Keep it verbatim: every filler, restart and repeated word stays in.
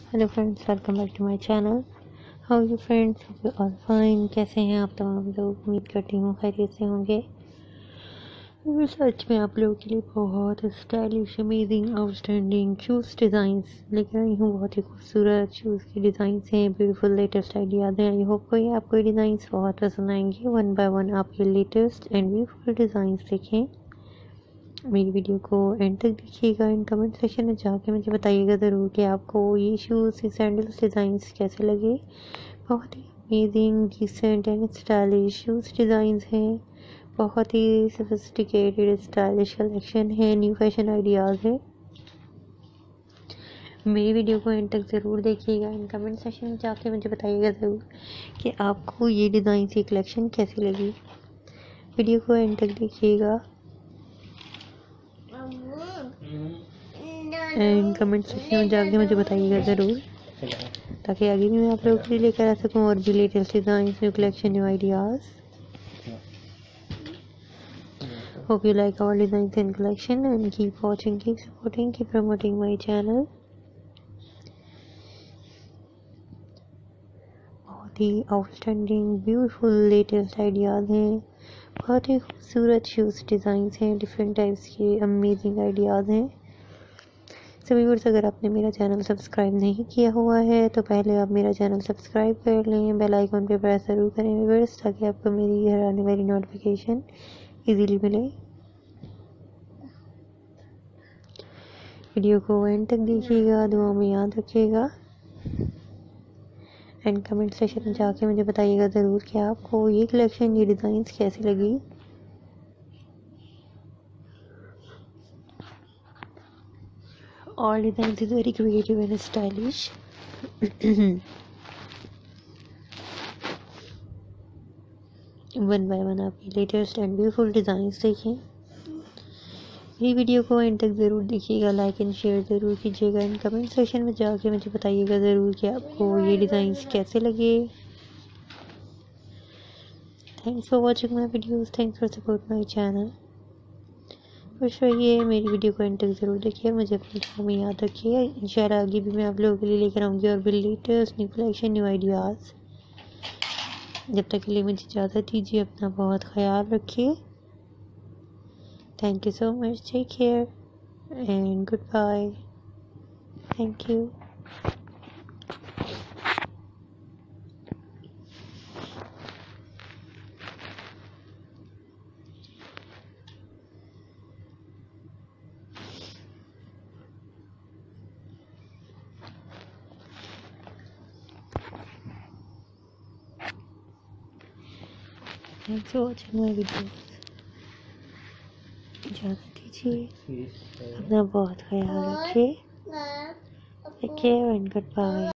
Hello friends, welcome back to my channel. How you friends, you all fine. कैसे हैं आप तमाम लोग? उम्मीद करती हूँ खैरियत से होंगे। मैं सच में आप लोगों के लिए बहुत stylish, amazing, outstanding shoes designs लेकर आई हूँ। बहुत ही खूबसूरत शूज़ के डिज़ाइंस हैं, ब्यूटीफुल लेटेस्ट आइडियाज़ हैं। आई होप को ये आपको डिज़ाइंस बहुत पसंद आएंगे। वन बाय वन आप ये लेटेस्ट एंड ब्यूटीफुल डिज़ाइंस देखें। मेरी वीडियो को एंड तक देखिएगा। एंड कमेंट सेक्शन में जाके मुझे बताइएगा ज़रूर कि आपको ये शूज़, ये सैंडल्स डिज़ाइंस कैसे लगे। बहुत ही amazing, decent and stylish shoes designs हैं। बहुत ही सोफिस्टिकेटेड स्टाइलिश कलेक्शन है, न्यू फैशन आइडियाज़ है। मेरी वीडियो को एंड तक ज़रूर देखिएगा। एंड कमेंट सेक्शन में जाके मुझे बताइएगा ज़रूर कि आपको ये डिज़ाइन की कलेक्शन कैसी लगी। वीडियो को एंड तक देखिएगा एंड कमेंट सेक्शन में जाके मुझे बताइएगा ज़रूर, ताकि आगे भी मैं आप लोगों के लिए लेकर आ सकूँ और भी latest design, new collection, new ideas. Hope you like our designs and collection and keep watching, keep supporting, keep promoting my channel. बहुत ही आउटस्टैंडिंग, ब्यूटीफुल लेटेस्ट आइडियाज़ हैं। बहुत ही खूबसूरत शूज़ डिज़ाइंस हैं, डिफरेंट टाइप्स के अमेजिंग आइडियाज़ हैं। सभी व्यूअर्स, अगर आपने मेरा चैनल सब्सक्राइब नहीं किया हुआ है तो पहले आप मेरा चैनल सब्सक्राइब कर लें, बेल आइकन पे प्रेस ज़रूर करें व्यूअर्स, ताकि आपको मेरी हर आने वाली नोटिफिकेशन इजीली मिले। वीडियो को एंड तक देखिएगा, दुआ में याद रखिएगा एंड कमेंट सेक्शन में जाके मुझे बताइएगा ज़रूर कि आपको ये कलेक्शन, ये डिज़ाइंस कैसी लगी। All designs is very creative and stylish. One by one आप लेटेस्ट एंड ब्यूटीफुल डिज़ाइंस देखें। मेरी वीडियो को एंड तक ज़रूर देखिएगा, लाइक एंड शेयर ज़रूर कीजिएगा। एंड कमेंट सेक्शन में जाके मुझे बताइएगा ज़रूर कि आपको ये डिज़ाइंस कैसे लगे। Thanks for watching my videos, thanks for support my channel. खुश रहिए, मेरी वीडियो को एंड तक ज़रूर देखिए, मुझे अपनी दुआ में याद रखिए। इंशाल्लाह आगे भी मैं आप लोगों के लिए लेकर आऊँगी और भी latest new collection, new ideas. जब तक के लिए मुझे इजाज़त दीजिए, अपना बहुत ख्याल रखिए। Thank you so much, take care and goodbye. Thank you. Thanks for watching my video. इजाज़त दीजिए, अपना बहुत ख्याल रखिए। Take care and good bye.